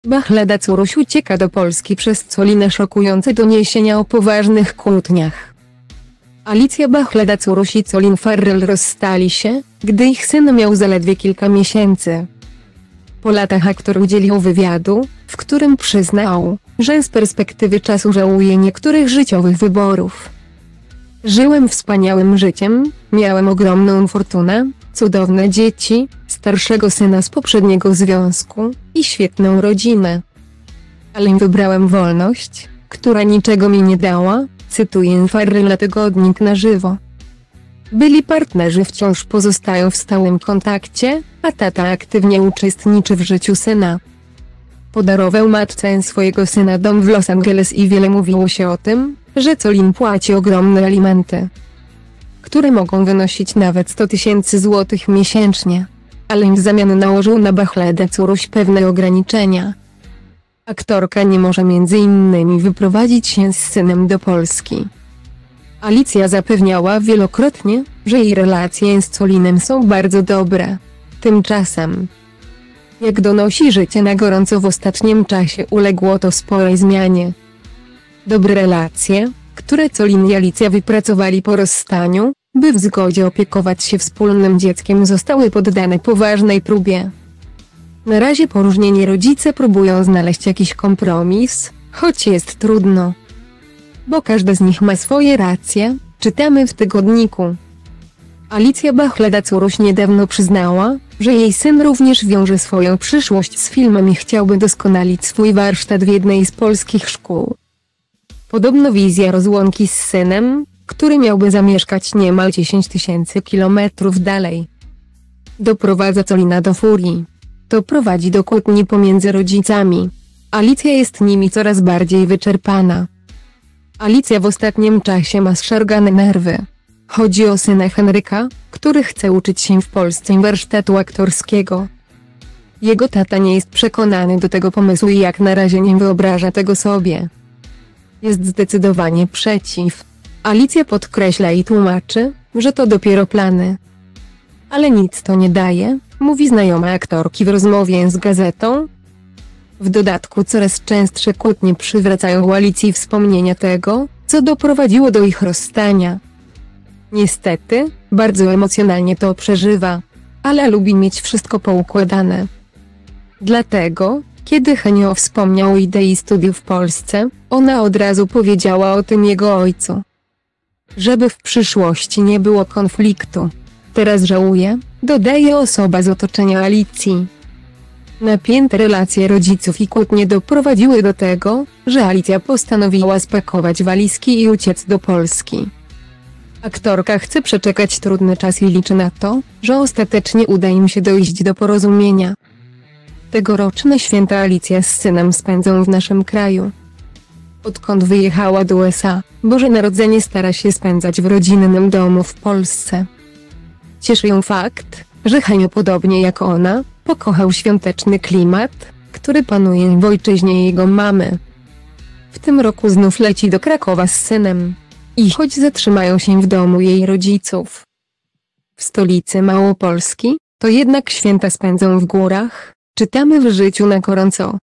Bachleda Curuś ucieka do Polski, przez co linie szokujące doniesienia o poważnych kłótniach. Alicja Bachleda Curuś i Colin Farrell rozstali się, gdy ich syn miał zaledwie kilka miesięcy. Po latach aktor udzielił wywiadu, w którym przyznał, że z perspektywy czasu żałuje niektórych życiowych wyborów. Żyłem wspaniałym życiem, miałem ogromną fortunę, cudowne dzieci, starszego syna z poprzedniego związku i świetną rodzinę. Ale wybrałem wolność, która niczego mi nie dała, cytuję Farrella Tygodnik na żywo. Byli partnerzy wciąż pozostają w stałym kontakcie, a tata aktywnie uczestniczy w życiu syna. Podarował matce swojego syna dom w Los Angeles i wiele mówiło się o tym, że Colin płaci ogromne alimenty, które mogą wynosić nawet 100 000 złotych miesięcznie. Ale w zamian nałożył na Bachledę Curuś pewne ograniczenia. Aktorka nie może m.in. wyprowadzić się z synem do Polski. Alicja zapewniała wielokrotnie, że jej relacje z Colinem są bardzo dobre. Tymczasem, jak donosi Życie na gorąco, w ostatnim czasie uległo to sporej zmianie. Dobre relacje, które Colin i Alicja wypracowali po rozstaniu, by w zgodzie opiekować się wspólnym dzieckiem, zostały poddane poważnej próbie. Na razie poróżnieni rodzice próbują znaleźć jakiś kompromis, choć jest trudno. Bo każdy z nich ma swoje racje, czytamy w tygodniku. Alicja Bachleda Curuś niedawno przyznała, że jej syn również wiąże swoją przyszłość z filmem i chciałby doskonalić swój warsztat w jednej z polskich szkół. Podobno wizja rozłąki z synem, który miałby zamieszkać niemal 10 000 kilometrów dalej, doprowadza Colina do furii. To prowadzi do kłótni pomiędzy rodzicami. Alicja jest nimi coraz bardziej wyczerpana. Alicja w ostatnim czasie ma zszargane nerwy. Chodzi o syna Henryka, który chce uczyć się w Polsce warsztatu aktorskiego. Jego tata nie jest przekonany do tego pomysłu i jak na razie nie wyobraża tego sobie. Jest zdecydowanie przeciw. Alicja podkreśla i tłumaczy, że to dopiero plany. Ale nic to nie daje, mówi znajoma aktorki w rozmowie z gazetą. W dodatku coraz częstsze kłótnie przywracają u Alicji wspomnienia tego, co doprowadziło do ich rozstania. Niestety, bardzo emocjonalnie to przeżywa, ale lubi mieć wszystko poukładane. Dlatego, kiedy Henio wspomniał o idei studiów w Polsce, ona od razu powiedziała o tym jego ojcu. Żeby w przyszłości nie było konfliktu. Teraz żałuje, dodaje osoba z otoczenia Alicji. Napięte relacje rodziców i kłótnie doprowadziły do tego, że Alicja postanowiła spakować walizki i uciec do Polski. Aktorka chce przeczekać trudny czas i liczy na to, że ostatecznie uda im się dojść do porozumienia. Tegoroczne święta Alicja z synem spędzą w naszym kraju. Odkąd wyjechała do USA, Boże Narodzenie stara się spędzać w rodzinnym domu w Polsce. Cieszy ją fakt, że Henio podobnie jak ona, pokochał świąteczny klimat, który panuje w ojczyźnie jego mamy. W tym roku znów leci do Krakowa z synem. I choć zatrzymają się w domu jej rodziców w stolicy Małopolski, to jednak święta spędzą w górach, czytamy w Życiu na gorąco.